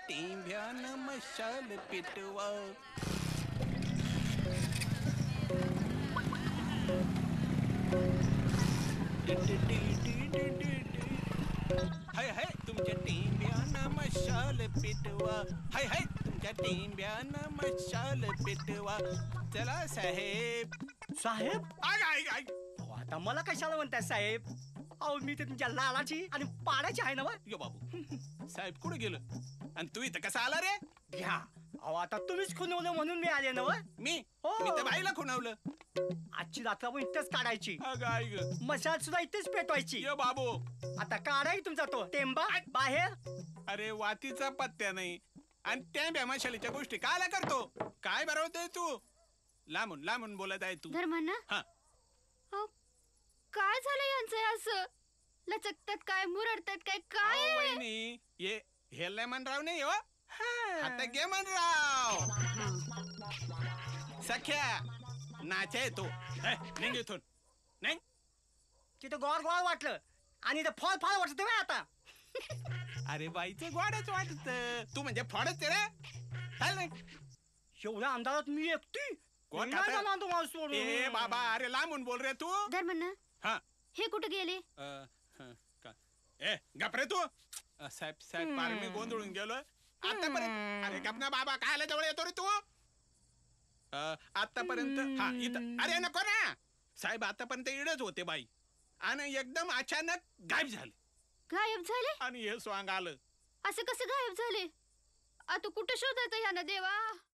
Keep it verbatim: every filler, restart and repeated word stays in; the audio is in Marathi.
टिंब्यानं मशाल पेटवा. हाय हाय तुमच्या टिंब्यानं मशाल पेटवा. हाय हाय तुमच्या टिंब्यानं मशाल पेटवा. चला साहेब. साहेब आय आय आय. अहो, आता मला कशाला म्हणताय साहेब? अहो मी तर तुमच्या लालाची आणि पाडाची आहे ना वा? यो बाबू साहेब कुठे गेलं आणि तू इथं कसा आला रे? घ्या. अहो आता तुम्हीच खुनवलं म्हणून मी आले ना वा? मी हो. मी तर बाईला खुणावलं. आजची रात्र पण इथेच काढायची. अगं आई ग. मशाल सुद्धा इथेच पेटवायची. यो बाबू. आता काढाय तुमचा तो टेंबा बाहेर. अरे वातीचा पत्त्या नाही आणि त्या भ्यामाशालीच्या गोष्टी कायला करतो? काय बरवतोय तू? लांबून लांबून बोलत आहे तू. धर्मांना हा अहो, काय झालं यांचं असं? लचकतात काय, मुरडतात काय, काय अहो, आहे? वहिनी ये हे लेमनराव नाही हो. आता गेमनराव. सख्या नाचा येतो. निघ इथून. नाही तिथं गोड गोड वाटलं आणि इथं फळ फळ वाटत बे आता. अरे बाईचं गोडच वाटत. तू म्हणजे फडच रे. चाल नाही. एवढ्या अंधारात मी एकटी कोण नाही खातं? जाणार तुम्हाला सोडून. ए बाबा अरे लांबून बोल रे तू. धर्मांना हा हे कुठे गेले? अ, हं, का- ए गप रे तू. अ, साहेब साहेब पार मी गोंधळून गेलोय आतापर्यंत. अरे गप ना बाबा कायला जवळ येतो रे तू? अ, आतापर्यंत हा इथं. अरे नको ना साहेब आतापर्यंत इडच होते बाई आणि एकदम अचानक गायब झाले गायब झाले? आणि हे स्वांग आलं. असं कसं गायब झाले? आता कुठं शोधायचं ह्यानं देवा?